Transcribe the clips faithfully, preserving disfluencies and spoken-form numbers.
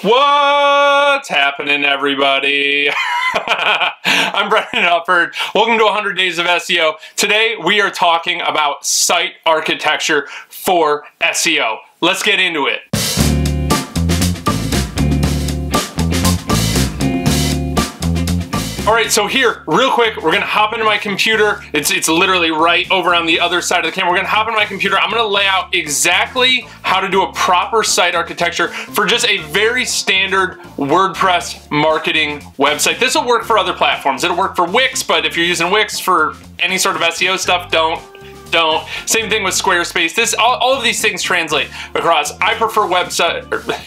What's happening, everybody? I'm Brendan Hufford. Welcome to one hundred days of S E O. Today we are talking about site architecture for S E O. Let's get into it. All right, so here, real quick, we're gonna hop into my computer. It's, it's literally right over on the other side of the camera. We're gonna hop into my computer. I'm gonna lay out exactly how to do a proper site architecture for just a very standard WordPress marketing website. This will work for other platforms. It'll work for Wix, but if you're using Wix for any sort of S E O stuff, don't. Don't. Same thing with Squarespace. This, all, all of these things translate across. I prefer website.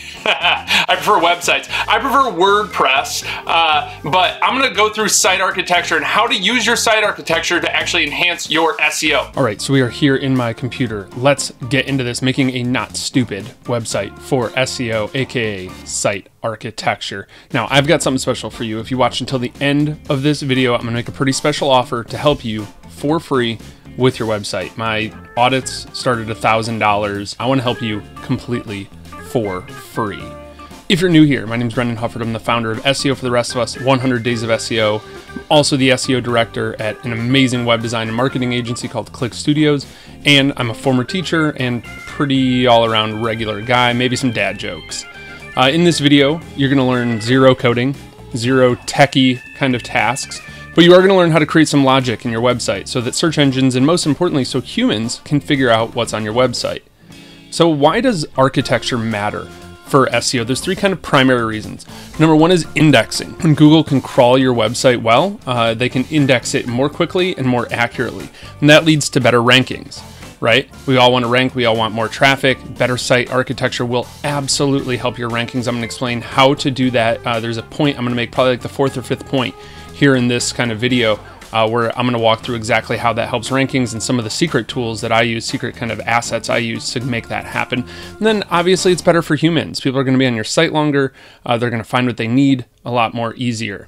I prefer websites. I prefer WordPress, uh, but I'm gonna go through site architecture and how to use your site architecture to actually enhance your S E O. All right, so we are here in my computer. Let's get into this, making a not stupid website for S E O, aka site architecture. Now, I've got something special for you. If you watch until the end of this video, I'm gonna make a pretty special offer to help you for free with your website. My audits start at one thousand dollars. I wanna help you completely for free. If you're new here, my name is Brendan Hufford. I'm the founder of S E O for the Rest of Us, one hundred days of S E O. I'm also the S E O director at an amazing web design and marketing agency called Click Studios. And I'm a former teacher and pretty all around regular guy, maybe some dad jokes. Uh, in this video, you're gonna learn zero coding, zero techie kind of tasks, but you are gonna learn how to create some logic in your website so that search engines, and most importantly, so humans can figure out what's on your website. So why does architecture matter for S E O? There's three kind of primary reasons. Number one is indexing. When Google can crawl your website well, uh, they can index it more quickly and more accurately. And that leads to better rankings, right? We all want to rank, we all want more traffic. Better site architecture will absolutely help your rankings. I'm gonna explain how to do that. Uh, there's a point I'm gonna make, probably like the fourth or fifth point here in this kind of video, Uh, where I'm gonna walk through exactly how that helps rankings and some of the secret tools that I use, secret kind of assets I use to make that happen. And then obviously it's better for humans. People are gonna be on your site longer. Uh, they're gonna find what they need a lot more easier.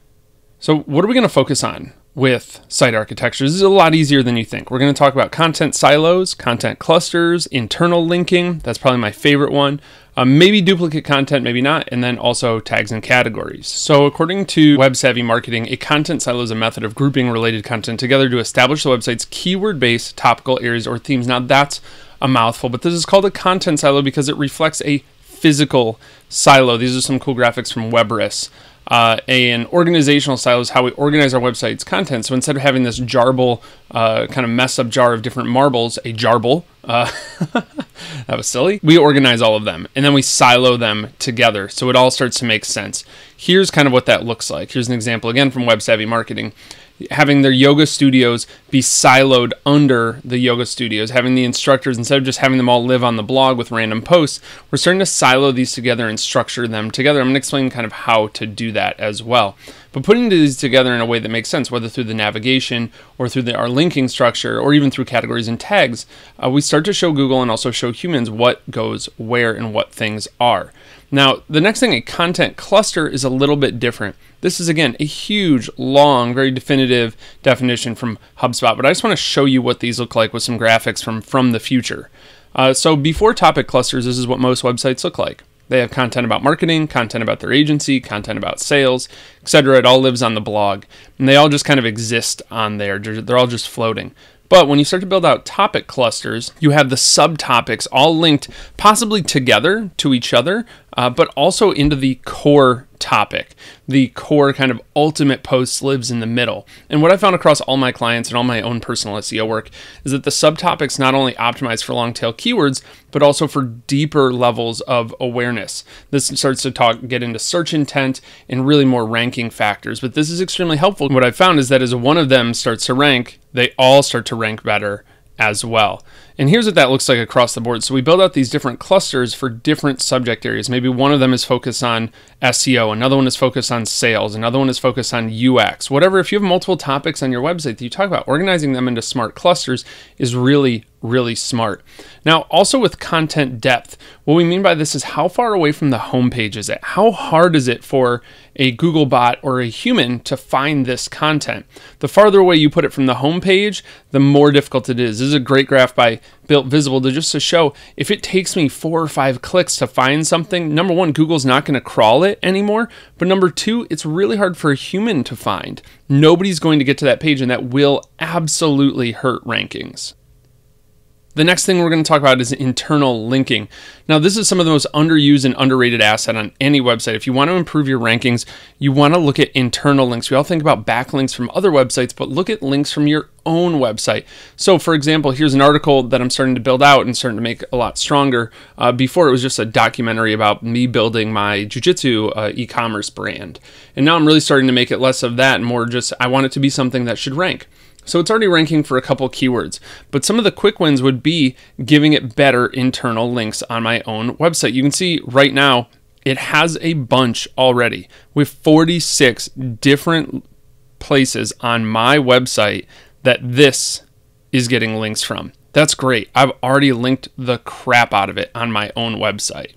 So what are we gonna focus on with site architecture? This is a lot easier than you think. We're gonna talk about content silos, content clusters, internal linking. That's probably my favorite one. Um, maybe duplicate content, maybe not, and then also tags and categories. So according to Web Savvy Marketing, a content silo is a method of grouping related content together to establish the website's keyword-based topical areas or themes. Now that's a mouthful, but this is called a content silo because it reflects a physical silo. These are some cool graphics from Webris. Uh, an organizational silo is how we organize our website's content. So instead of having this jarble, uh, kind of mess up jar of different marbles, a jarble, uh, that was silly. We organize all of them and then we silo them together. So it all starts to make sense. Here's kind of what that looks like. Here's an example again from Web Savvy Marketing. Having their yoga studios be siloed under the yoga studios, having the instructors, instead of just having them all live on the blog with random posts, we're starting to silo these together and structure them together. I'm gonna explain kind of how to do that as well. But putting these together in a way that makes sense, whether through the navigation or through the, our linking structure or even through categories and tags, uh, we start to show Google and also show humans what goes where and what things are. Now, the next thing, a content cluster, is a little bit different. This is, again, a huge, long, very definitive definition from HubSpot, but I just want to show you what these look like with some graphics from, from the future. Uh, so before topic clusters, this is what most websites look like. They have content about marketing, content about their agency, content about sales, et cetera. It all lives on the blog, and they all just kind of exist on there. They're all just floating. But when you start to build out topic clusters, you have the subtopics all linked possibly together to each other, uh, but also into the core topic. The core kind of ultimate post lives in the middle. And what I found across all my clients and all my own personal S E O work is that the subtopics not only optimize for long tail keywords, but also for deeper levels of awareness. This starts to talk, get into search intent and really more ranking factors. But this is extremely helpful. What I found is that as one of them starts to rank, they all start to rank better as well. And here's what that looks like across the board. So we build out these different clusters for different subject areas. Maybe one of them is focused on S E O, another one is focused on sales, another one is focused on U X, whatever. If you have multiple topics on your website that you talk about, organizing them into smart clusters is really really smart. Now, also with content depth, what we mean by this is how far away from the homepage is it? How hard is it for a Google bot or a human to find this content? The farther away you put it from the homepage, the more difficult it is. This is a great graph by Built Visible to just to show if it takes me four or five clicks to find something, number one, Google's not going to crawl it anymore. But number two, it's really hard for a human to find. Nobody's going to get to that page, and that will absolutely hurt rankings. The next thing we're going to talk about is internal linking. Now, this is some of the most underused and underrated asset on any website. If you want to improve your rankings, you want to look at internal links. We all think about backlinks from other websites, but look at links from your own website. So, for example, here's an article that I'm starting to build out and starting to make a lot stronger. Uh, before, it was just a documentary about me building my jiu-jitsu uh, e-commerce brand. And now I'm really starting to make it less of that and more just, I want it to be something that should rank. So it's already ranking for a couple keywords, but some of the quick wins would be giving it better internal links on my own website. You can see right now it has a bunch already with forty-six different places on my website that this is getting links from. That's great. I've already linked the crap out of it on my own website.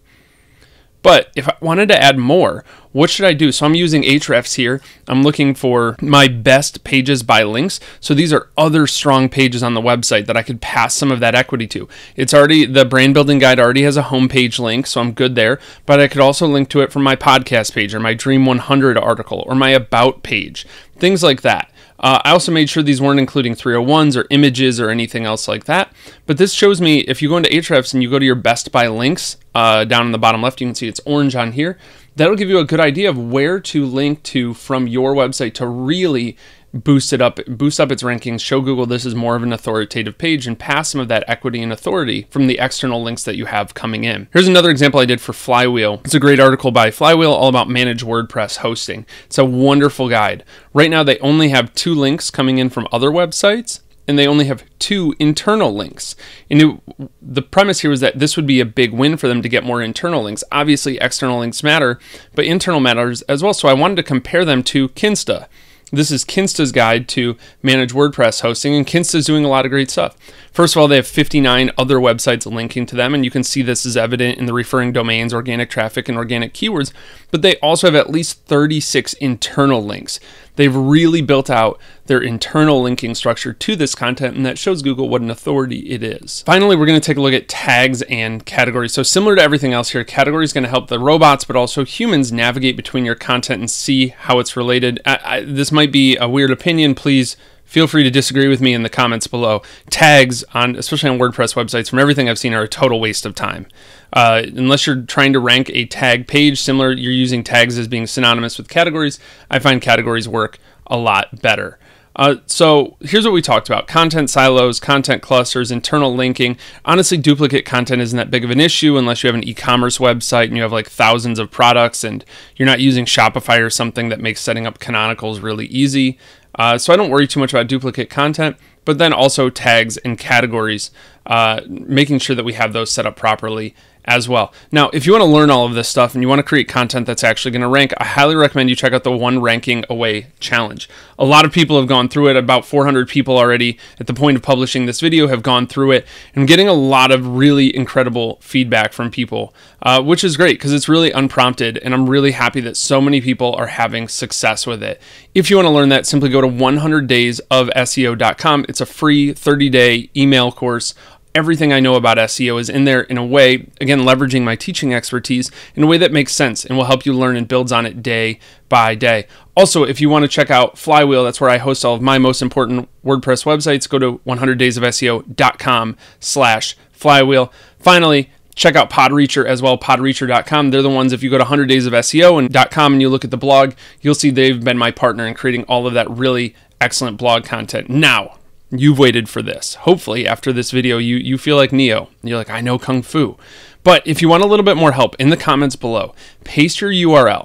But if I wanted to add more, what should I do? So I'm using Ahrefs here. I'm looking for my best pages by links. So these are other strong pages on the website that I could pass some of that equity to. It's already, the brand building guide already has a homepage link, so I'm good there. But I could also link to it from my podcast page or my Dream one hundred article or my About page, things like that. Uh, I also made sure these weren't including three oh ones or images or anything else like that. But this shows me if you go into Ahrefs and you go to your best by links uh, down in the bottom left, you can see it's orange on here. That'll give you a good idea of where to link to from your website to really boost it up, boost up its rankings, show Google this is more of an authoritative page, and pass some of that equity and authority from the external links that you have coming in. Here's another example I did for Flywheel. It's a great article by Flywheel all about managed WordPress hosting. It's a wonderful guide. Right now they only have two links coming in from other websites, and they only have two internal links. And it, the premise here was that this would be a big win for them to get more internal links. Obviously, external links matter, but internal matters as well. So I wanted to compare them to Kinsta. This is Kinsta's guide to manage WordPress hosting, and Kinsta's doing a lot of great stuff. First of all, they have fifty-nine other websites linking to them, and you can see this is evident in the referring domains, organic traffic, and organic keywords, but they also have at least thirty-six internal links. They've really built out their internal linking structure to this content, and that shows Google what an authority it is. Finally, we're going to take a look at tags and categories. So similar to everything else here, category is going to help the robots, but also humans navigate between your content and see how it's related. I, I, this might be a weird opinion. Please feel free to disagree with me in the comments below. Tags, on, especially on WordPress websites, from everything I've seen, are a total waste of time. Uh, unless you're trying to rank a tag page, similar, you're using tags as being synonymous with categories, I find categories work a lot better. Uh, so here's what we talked about: content silos, content clusters, internal linking. Honestly, duplicate content isn't that big of an issue unless you have an e-commerce website and you have like thousands of products and you're not using Shopify or something that makes setting up canonicals really easy. Uh, so I don't worry too much about duplicate content, but then also tags and categories, uh, making sure that we have those set up properly as well. Now, if you want to learn all of this stuff and you want to create content that's actually going to rank, I highly recommend you check out the One Ranking Away Challenge. A lot of people have gone through it. About four hundred people already at the point of publishing this video have gone through it, and getting a lot of really incredible feedback from people, uh, which is great because it's really unprompted, and I'm really happy that so many people are having success with it. If you want to learn that, simply go to one hundred days of S E O dot com. It's a free thirty day email course. Everything I know about S E O is in there in a way, again, leveraging my teaching expertise in a way that makes sense and will help you learn and builds on it day by day. Also, if you want to check out Flywheel, that's where I host all of my most important WordPress websites. Go to one hundred days of S E O dot com slash flywheel. Finally, check out Podreacher as well, podreacher dot com. They're the ones, if you go to one hundred days of S E O and .com and you look at the blog, you'll see they've been my partner in creating all of that really excellent blog content. Now, you've waited for this. Hopefully, after this video, you, you feel like Neo. You're like, I know Kung Fu. But if you want a little bit more help, in the comments below, paste your U R L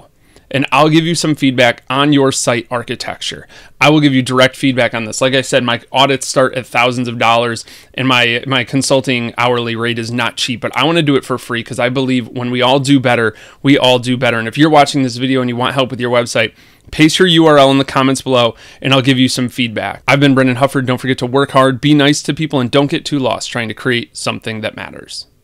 and I'll give you some feedback on your site architecture. I will give you direct feedback on this. Like I said, my audits start at thousands of dollars, and my, my consulting hourly rate is not cheap, but I want to do it for free because I believe when we all do better, we all do better. And if you're watching this video and you want help with your website, paste your U R L in the comments below and I'll give you some feedback. I've been Brendan Hufford. Don't forget to work hard, be nice to people, and don't get too lost trying to create something that matters.